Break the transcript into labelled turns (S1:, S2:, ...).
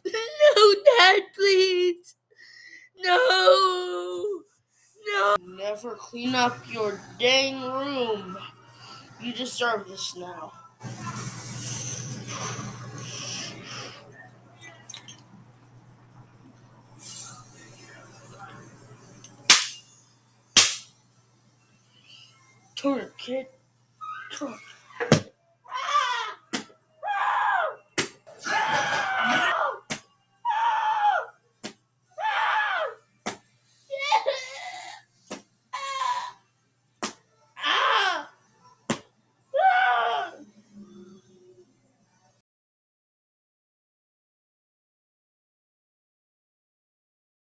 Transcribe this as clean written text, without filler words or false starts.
S1: No, Dad, please. No. No. Never clean up your dang room. You deserve this now. Turn it, kid. Turn it.